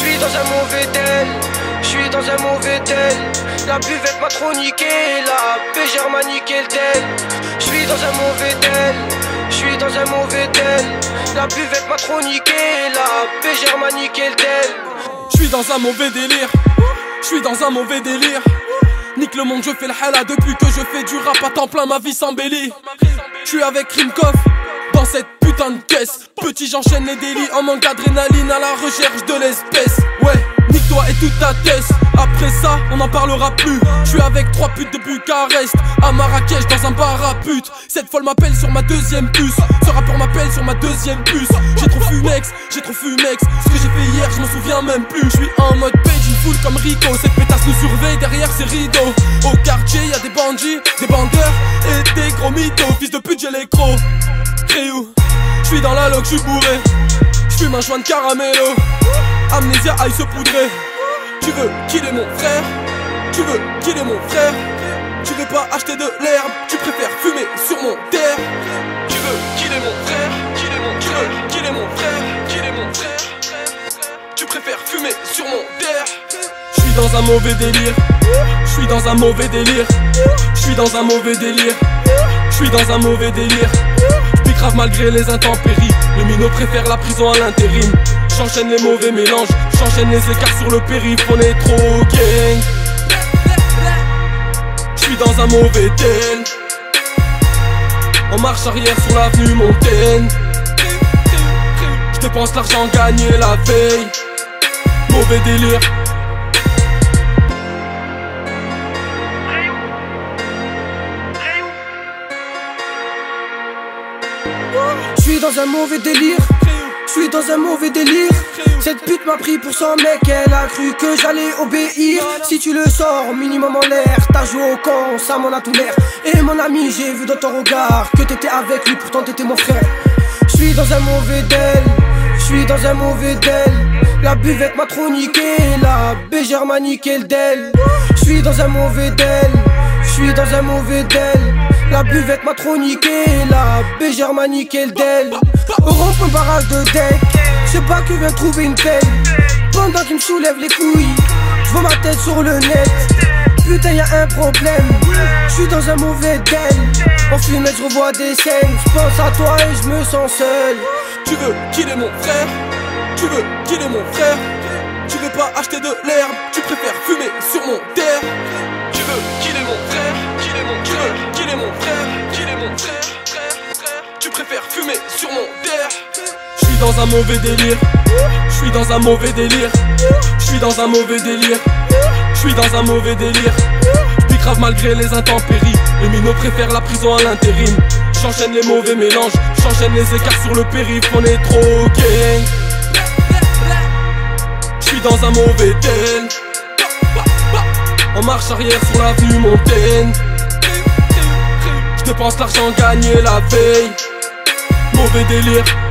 J'suis dans un mauvais tel, j'suis dans un mauvais tel. La buvette m'a trop niqué, la pégère m'a niqué le tel. J'suis dans un mauvais tel, j'suis dans un mauvais tel. La buvette m'a trop niqué, la pégère m'a niqué le tel. J'suis dans un mauvais délire, j'suis dans un mauvais délire. Nique le monde, je fais le hala depuis que je fais du rap à temps plein, ma vie s'embellit. J'suis avec Rimkov dans cette putain de caisse. Petit, j'enchaîne les délits en manque d'adrénaline à la recherche de l'espèce. Ouais, nique-toi et toute ta tête. Après ça, on n'en parlera plus. J'suis avec 3 putes de Bucarest à Marrakech dans un bar à pute. Cette folle m'appelle sur ma deuxième puce. Ce rapport m'appelle sur ma deuxième puce. J'ai trop fumex, j'ai trop fumex. Ce que j'ai fait hier, je m'en souviens même plus. J'suis en mode page, une foule comme Rico. Cette pétasse nous surveille derrière ces rideaux. Au quartier, y'a des bandits, des bandeurs et des gros mythos. Fils de pute, j'ai les crocs. J'suis dans la loque, j'suis bourré. J'fume un joint de caramello. Amnésia aille se poudrer. Tu veux killer mon frère? Tu veux killer mon frère? Tu veux pas acheter de l'herbe? Tu préfères fumer sur mon terre? Tu veux killer mon frère? Tu veux killer mon frère? Killer mon frère? Tu préfères fumer sur mon terre? J'suis dans un mauvais délire. J'suis dans un mauvais délire. J'suis dans un mauvais délire. J'suis dans un mauvais délire. J'pique grave malgré les intempéries. Le minot préfère la prison à l'intérim. J'enchaîne les mauvais mélanges, j'enchaîne les écarts sur le périph', on est trop gang. J'suis dans un mauvais tel. En marche arrière sur l'avenue Montaigne. J'dépense l'argent gagné la veille. Mauvais délire. J'suis dans un mauvais délire, j'suis dans un mauvais délire. Cette pute m'a pris pour son mec, elle a cru que j'allais obéir. Si tu le sors, minimum en l'air, t'as joué au con, ça m'en a tout l'air. Et mon ami, j'ai vu dans ton regard que t'étais avec lui, pourtant t'étais mon frère. J'suis dans un mauvais del, j'suis dans un mauvais del. La buvette m'a trop niqué, la bégère m'a niqué le del. J'suis dans un mauvais del, j'suis dans un mauvais del. La buvette m'a trop niqué, la bégère m'a niqué le del. Rompe un barrage de deck, j'sais pas que vient trouver une pelle. Pendant qu'il me soulève les couilles, j'vois ma tête sur le net. Putain y'a un problème, j'suis dans un mauvais del. En fumette j'revois des scènes, j'pense à toi et j'me sens seul. Tu veux killer mon frère? Tu veux killer mon frère? Tu veux pas acheter de l'herbe? Tu préfères fumer sur mon terre? Tu veux killer mon frère? Tu veux killer mon frère? Killer mon frère? Tu préfères fumer sur mon terre? J'suis dans un mauvais délire. J'suis dans un mauvais délire. J'suis dans un mauvais délire. J'suis dans un mauvais délire. J'pique grave malgré les intempéries. Le minot préfère la prison à l'intérim. J'enchaîne les mauvais mélanges, j'enchaîne les écarts sur le périph', on est trop gang. J'suis dans un mauvais tel. En marche arrière sur l'avenue Montaigne. J'dépense l'argent gagné la veille. Mauvais délire.